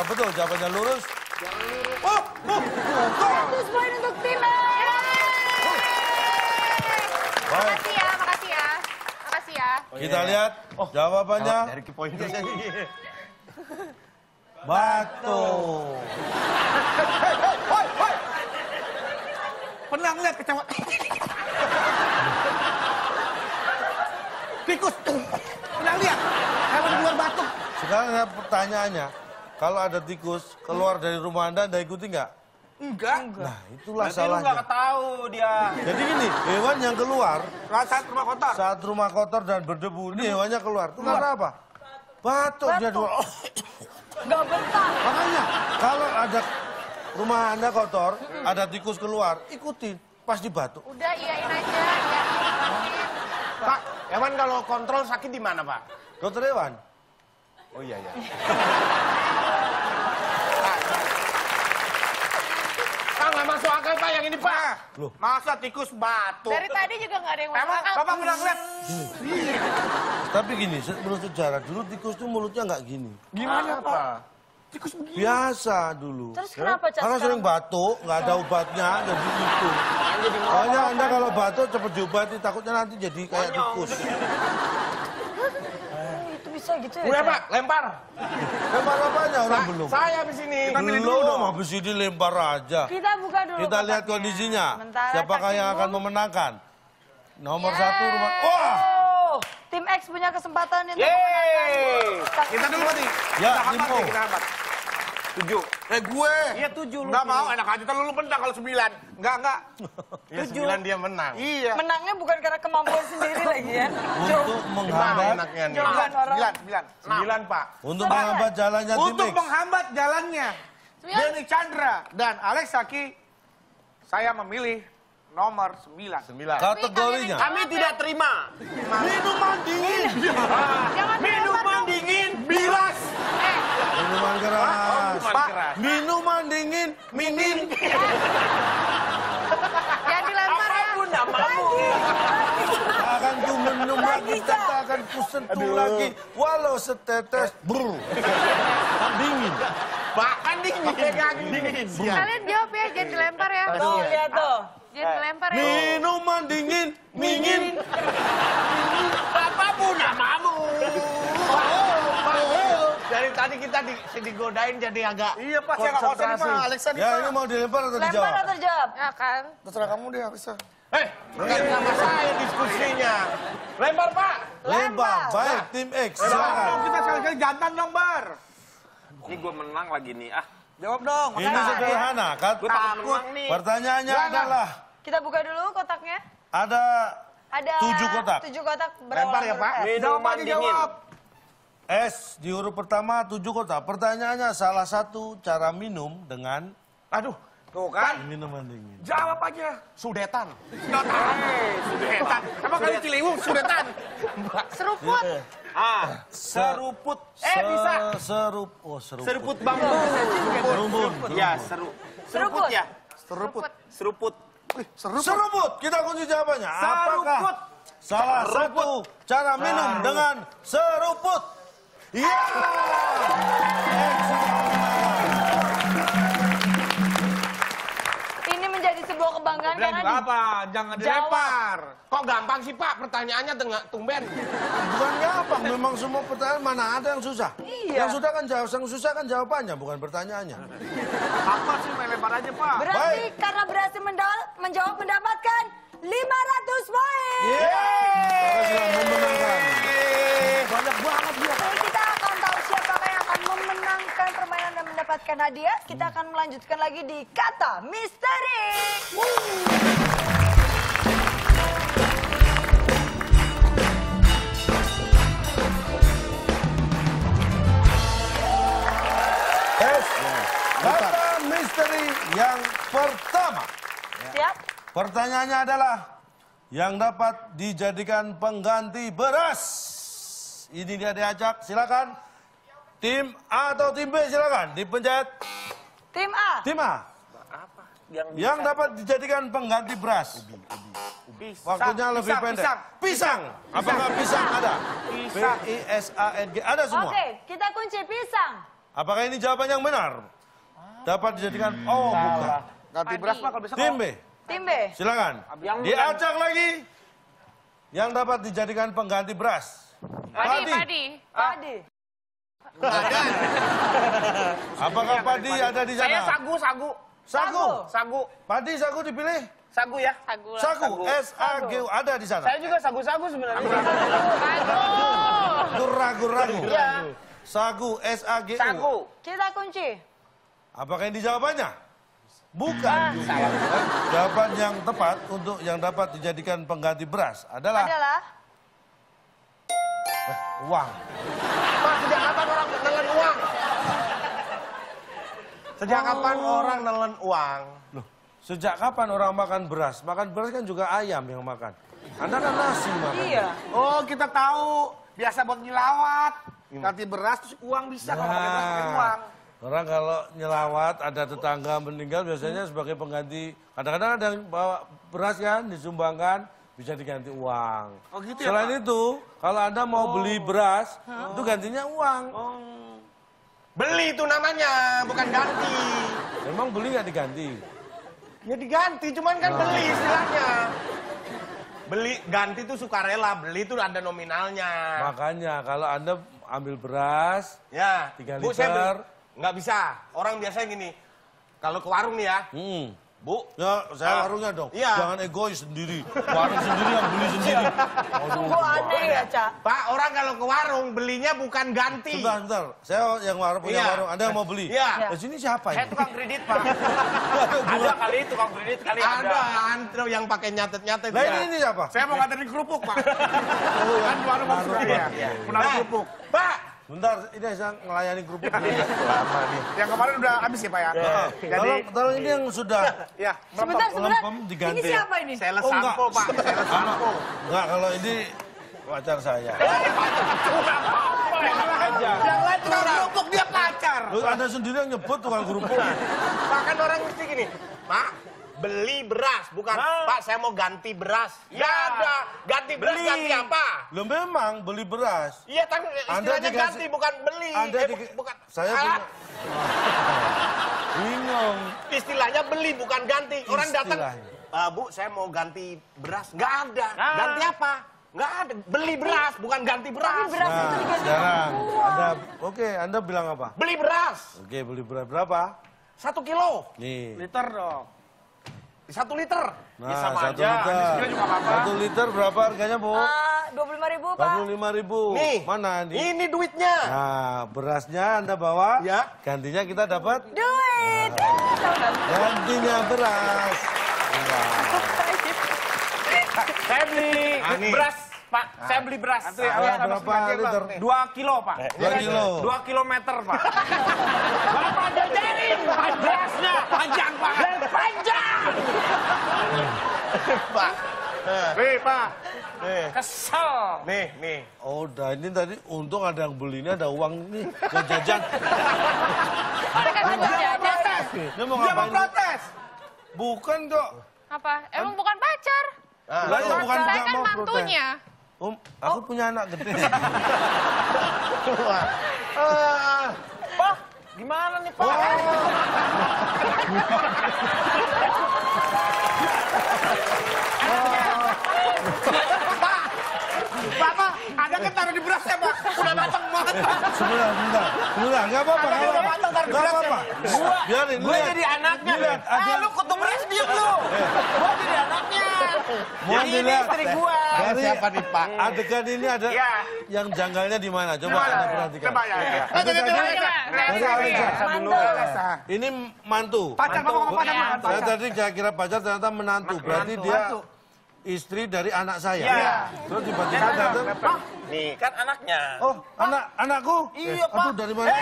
betul, jawabannya lurus. Oh. 100 poin untuk tim A. Baik, Makasih ya, makasih ya. Makasih ya. kita lihat jawabannya. Dari ke poin saja. Batu. Hoi. Pernah ngeliat kecewa. Tikus. Pernah lihat hewan keluar batu. Sekarang ada pertanyaannya. Kalau ada tikus keluar dari rumah Anda ikuti nggak? Enggak. Nah, itulah Berarti lu salahnya. nggak tahu dia. Jadi gini, hewan yang keluar Saat rumah kotor. saat rumah kotor dan berdebu, ini hewannya keluar. Itu karena apa? Batuk dia dua. Gak betah. Makanya, kalau ada rumah Anda kotor, ada tikus keluar, ikutin. Pasti batuk. Udah iyain aja, iyain. Pak, hewan kalau kontrol sakit di mana, Pak? Dokter hewan. Oh iya. Pak, nggak masuk akal, Pak, yang ini, Pak. Loh. Masa tikus batuk? Dari tadi juga gak ada yang masuk Emang akal. Bapak pernah ngeliat? Tapi gini, menurut sejarah, dulu tikus itu mulutnya nggak gini. Gimana, Pak? Tikus begini. Biasa dulu. Terus kenapa, Cak? Karena sering batuk, nggak ada obatnya, jadi gitu. Makanya Anda kalau batuk cepet diobati, takutnya nanti jadi kayak tikus. Itu bisa gitu ya? Udah, Cak? Pak, lempar. Lempar apanya orang belum? Saya habis ini. Belum, habis ini lempar aja. Kita buka dulu Kita lihat kotaknya. kondisinya. Sementara Siapakah yang Kak akan Ibu. memenangkan? Nomor Yeay. 1 rumah. Wah! Tim X punya kesempatan untuk Yeay. memenangkan. Kita dulu nih. Ya, Kita hambat Limpo. nih, kita hambat. 7. Gue. Iya 7 lu. Nggak mau, enak aja terlalu menang kalau 9. Enggak. Ya 9 dia menang. Iya. Menangnya bukan karena kemampuan sendiri lagi ya. Untuk menghambat, Enaknya nih. Jawaban orang. 9, Pak. untuk menghambat jalannya tim Untuk X. menghambat jalannya Sembilan. Denny Chandra dan Alex Saki, saya memilih nomor 9. Kategorinya. Kami tidak terima. Minuman dingin. Jangan Minuman dingin bilas. Minuman keras. Pak, Minuman dingin. Jangan dilempar ya. Apapun namamu. Akan ku minum lagi, tak akan ku sentuh lagi. Walau setetes. Brr. Kan dingin. Pak, kan dingin. Dingin. Kalian jawab ya, jangan dilempar ya. Tuh, lihat tuh. Jangan dilempar ya. Minuman dingin. Apapun namamu. Dari tadi kita digodain jadi agak. Iya, Pak, saya nggak konsen konsentrasi. sama Alexa nih, Ya, Pak. ini mau dilempar atau Lempar dijawab? atau jawab? Ya kan. Terserah kamu deh, bisa. Bukan sama saya diskusinya. Lempar, Pak. Lempar. Baik, tim X. Silakan. Kita sekali-kali jantan dong, Bar. Ini gue menang lagi nih. Jawab dong. Ini sederhana kan? Gue takut menang nih. Pertanyaannya Jangan. adalah Kita buka dulu kotaknya. ada Ada 7 kotak. 7 kotak Lempar ya, huruf Pak. S. Minuman dingin. S di huruf pertama 7 kotak. Pertanyaannya salah satu cara minum dengan Aduh, tuh kan. minuman dingin. Jawab aja. Sudetan. Sudetan. Emang kali Ciliwung sudetan? Seruput. Seruput. Bisa. Seruput. Seruput bambu. Rumpun. Ya, Seruput. seruput ya. Seruput. Seruput. Kita kunci jawabannya. Apakah salah satu cara minum dengan seruput? Iya. Ini menjadi sebuah kebanggaan karena di Jangan Jawab. dilempar. Kok gampang sih, Pak? Pertanyaannya dengan tumben. Bukan gampang, memang semua pertanyaan mana ada yang susah. Iya. Yang susah kan jawabannya, bukan pertanyaannya. Apa sih main lempar aja, Pak? berarti karena berhasil menjawab mendapatkan 500 poin. Kita sudah memenangkan. Banyak banget dia. Jadi kita akan tahu siapakah yang akan memenangkan permainan dan mendapatkan hadiah. Kita akan melanjutkan lagi di Kata Misteri. Tes kata misteri yang pertama. Siap? Pertanyaannya adalah yang dapat dijadikan pengganti beras. Ini dia diajak, silakan. Tim A atau tim B silakan dipencet. Tim A. Tim A. Yang dapat dijadikan pengganti beras. Waktunya lebih pendek. Pisang. Apakah pisang ada? Pisang. P-I-S-A-N-G. Ada semua. Oke, kita kunci pisang. Apakah ini jawaban yang benar? Dapat dijadikan, oh bukan. Ganti beras Pak kalau bisa. Tim B, Tim B. silakan. Diacak lagi. Yang dapat dijadikan pengganti beras. Padi. Apakah padi ada di sana? Saya sagu. Sagu. Padi, sagu dipilih. Sagu ya. Sagu, S-A-G-U, ada di sana. Saya juga sagu-sagu sebenarnya. Ragu-ragu. Iya. Sagu, S-A-G-U. Sagu. Kita kunci. Apakah ini jawabannya? Bukan. Jawaban yang tepat untuk yang dapat dijadikan pengganti beras adalah uang. Pak, sejak kapan orang nelen uang? Sejak kapan orang nelen uang? Loh, sejak kapan orang makan beras? Makan beras kan juga ayam yang makan. Anda kan nasi makan. Iya. Oh, kita tahu. Biasa buat nyelawat. Ganti beras terus uang bisa kalau pakai beras pakai uang. Orang kalau nyelawat ada tetangga meninggal biasanya sebagai pengganti. Kadang-kadang ada yang bawa beras kan disumbangkan bisa diganti uang. Oh gitu ya, Selain Pak? itu kalau Anda mau beli beras itu gantinya uang. Beli itu namanya, bukan ganti. Memang beli nggak diganti? Ya diganti, cuman kan beli istilahnya. Beli, ganti itu sukarela, beli itu ada nominalnya. Makanya kalau Anda ambil beras Ya, 3 Bu, saya liter. nggak bisa. Orang biasanya gini, kalau ke warung nih ya, Bu. Ya, saya warungnya dong. Iya. Jangan egois sendiri. Warung sendiri yang beli sendiri. Aduh, Kok aneh ya, Cak? Pak, orang kalau ke warung belinya bukan ganti. Sebentar. Saya yang warung punya Iya. warung. Anda yang mau beli? Iya. Di sini siapa Saya ini? tukang kredit, Pak. Ada kali tukang kredit kali Ada antro yang pakai nyatet-nyatet. Nah ya. ini siapa? Saya mau nganterin kerupuk, Pak. Kan warung mau suka ya. Menarik kerupuk. Pak, Bentar, ini saya ngelayani kerupuk. lama nih. Yang kemarin udah habis ya, Pak ya? Tolong ini yang sudah Ya, Sebentar. lempem diganti. Ini siapa ini? sales Oh, enggak. sampo, Pak. Sales sampo. Enggak, kalau ini pacar saya. Yang lain tukang kerupuk, dia pacar. Lu Anda sendiri yang nyebut tukang kerupuk. Bahkan orang mesti gini, Pak, beli beras, bukan Pak saya mau ganti beras. Ya ada, ganti beras ganti apa? Lo memang beli beras. Iya, tapi istilahnya dikasih- ganti bukan beli. Anda Bukan. Saya Ah, punya... Bingung. istilahnya beli bukan ganti. Orang datang, Istilahnya. Bu saya mau ganti beras. Nggak ada. Ganti apa? Nggak ada. Beli beras, bukan ganti beras. Beras itu Nah, diganti sekarang uang. Anda bilang apa? Beli beras. Oke, beli beras berapa? 1 kilo. Nih. Liter dong. 1 liter. Nah, sama 1 aja. liter. Habisnya juga apa-apa. 1 liter berapa harganya, Bu? 25.000, Pak. 25.000. Nih. Mana nih? Ini duitnya. Nah, berasnya Anda bawa. Ya. Gantinya kita dapat Duit. gantinya beras. Saya beli nih. beras, Pak. Saya beli beras. Berapa liter? 2 kilo, Pak. 2 kilo. 2 kilometer, Pak. Bapak jajarin berasnya. Panjang, Pak. Panjang. Pak. Nih, Pak. Nih. Kesel. Nih. Oh, udah ini tadi untung ada yang beli ini, ada uang nih buat jajan. Dia mau Dia mau ngapain? protes. Bukan kok. Apa? Emang bukan pacar? Lah ya bukan Saya nggak kan mau protes. mantunya. Aku punya anak gede. Pak, gimana nih, Pak? Bapak, ada kan taruh di berasnya, Pak. Udah matang banget, Pak. Sebentar, nggak apa-apa. Ada nggak udah apa-apa. matang taruh di Nggak berasnya. apa-apa. Biarin, Gue lihat. jadi anaknya. Lihat, ada. Lu kutu beras diem lu. Gue jadi anaknya. Mau Ini dilihat. istri gue. Dari Siapa nih, Pak? adegan ini ada Iya. yang janggalnya di mana? Coba Anda perhatikan. Coba ya. Ada tadi dari Alisa. Mantu. Ini mantu. Pacar, Bapak ngomong pacar, Pak. Saya tadi saya kira pacar ternyata menantu. Berarti dia istri dari anak saya. Iya. Terus tiba-tiba datang. Nih, kan anaknya. Oh, anakku? Iya, Pak. Aduh, dari mana?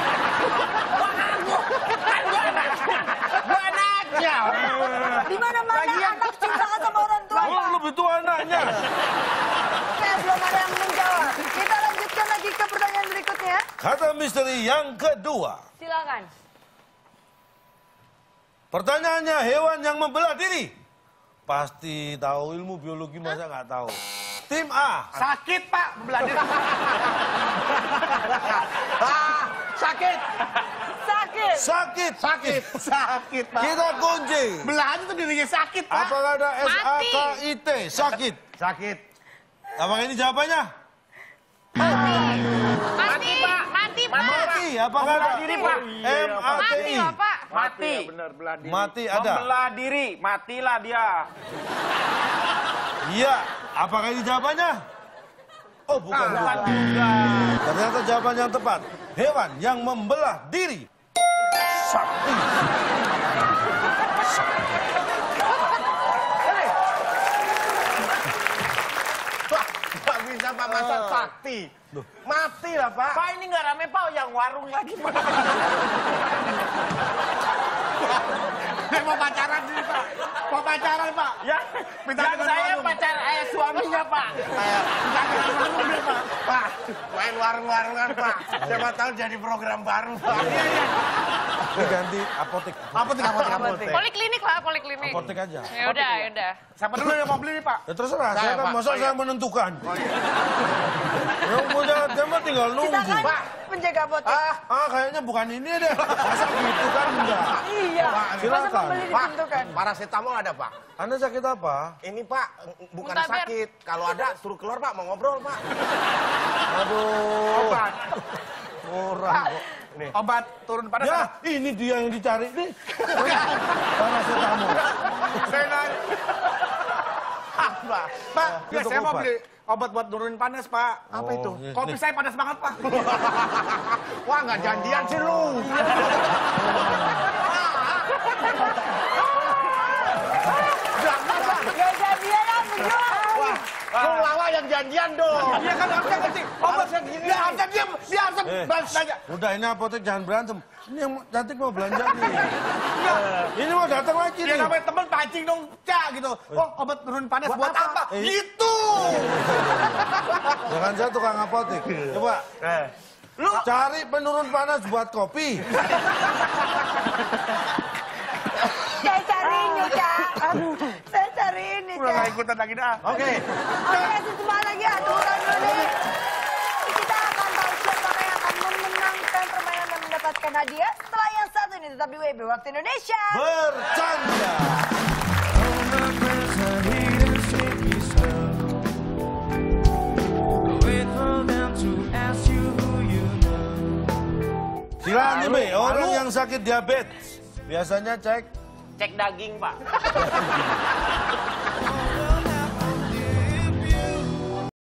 Gue anaknya. Di mana-mana anak cinta sama orang tua, Oh, Pak. lebih tua anaknya. Oke, belum ada yang menjawab. Kita lanjutkan lagi ke pertanyaan berikutnya. Kata misteri yang kedua. Silakan. Pertanyaannya, hewan yang membelah diri. Pasti tahu ilmu biologi, masa nggak tahu. Tim A. Sakit, Pak. Belah diri. Sakit. sakit. Sakit, Pak. Kita kunci. Belahan itu dirinya sakit, Pak. Apakah ada Mati. SAKIT? Sakit. Sakit. Apakah ini jawabannya? Mati, Pak. Mati. Apakah ada diri, Pak. Mati, MATI? Bapak. Mati. Benar, belah diri. Mati ada. Membelah diri, matilah dia. Iya. Apakah ini jawabannya? Oh, bukan. Bukan juga. Ternyata jawaban yang tepat. Hewan yang membelah diri. Sapi. Pak, nggak bisa, Pak. Masa sakti. Mati lah, Pak. Pak, ini nggak rame, Pak. Yang warung lagi, Pak. Saya mau pacaran nih, Pak. Mau pacaran, Pak. Ya, Minta yang dengan saya warung. pacar suaminya, Pak. Pak, main warung-warungan, Pak. Siapa tahu jadi program baru, Pak. Ini ganti apotek. Apotek. Poliklinik lah, poliklinik. Apotek aja. Ya udah, ya udah. Siapa dulu yang mau beli nih, Pak? Ya terserah, saya kan Pak. masa Oh, iya. saya menentukan. Yang punya tema tinggal Kita nunggu. kan Pak. penjaga apotek. Kayaknya bukan ini deh. Masa gitu kan enggak. Iya. Masa silakan. pembeli Pak, ditentukan. paracetamol ada, Pak. Anda sakit apa? Ini, Pak, bukan Muntaber. sakit. Kalau ada, suruh keluar, Pak. Mau ngobrol, Pak. Aduh. Obat. Orang kok. Obat turun panas. Ya, ini dia yang dicari nih. Paracetamol. Saya nanya. Pak, Pak, ya Untuk saya mau obat. beli obat buat nurunin panas, Pak. Apa itu? Oh, iya. Kopi Nih. saya panas banget, Pak. Wah, nggak janjian sih lu. Gak jadi ya, berjuang. Lu lawa yang janjian dong. Iya kan harusnya ngerti. Obat yang gini. Dia harusnya diem. Dia harusnya belanja. Udah ini apotek jangan berantem. Ini yang cantik mau belanja nih. Ini mau datang lagi Ya nih. namanya temen pancing dong, Cak gitu. Oh, obat nurunin panas buat apa? Itu. Jangan saya tukang apotek. Coba. Lu cari penurun panas buat kopi. Saya cari ini, Cak. Saya cari ini, Udah Cak. gak ikutan lagi dah. Oke. Oke, kasih semangat lagi ya. Turun dulu nih. Kita akan tahu siapa yang akan memenangkan permainan dan mendapatkan hadiah setelah yang satu ini tetap di WB Waktu Indonesia. Bercanda. Silakan nih, Be. Orang yang sakit diabetes biasanya cek Cek daging, Pak.